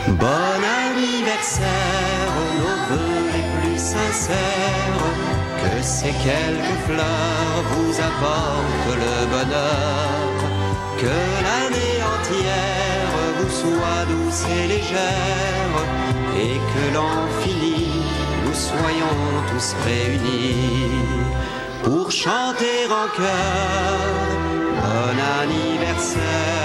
Bon anniversaire, nos vœux les plus sincères, que ces quelques fleurs vous apportent le bonheur, que l'année entière vous soit douce et légère, et que l'an fini, nous soyons tous réunis pour chanter en chœur. Bon anniversaire.